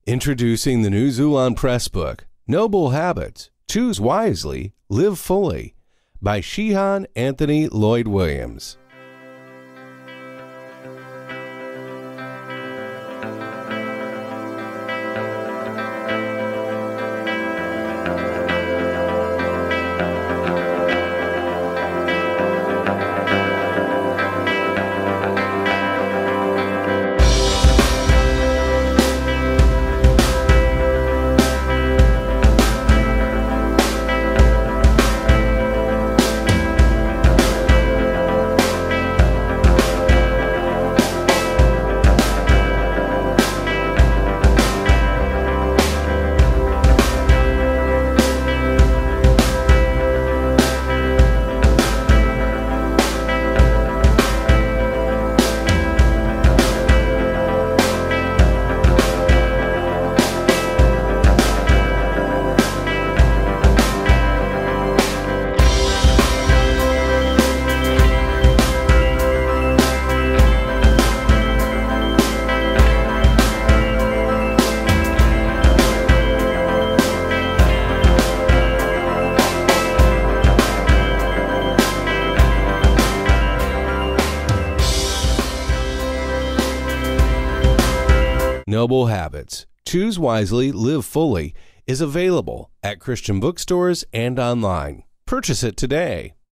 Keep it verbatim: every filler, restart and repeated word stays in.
Introducing the new Xulon Press book, Noble Habits, Choose Wisely, Live Fully, by Shihan Anthony Loyd Williams. Noble Habits, Choose Wisely, Live Fully is available at Christian bookstores and online. Purchase it today.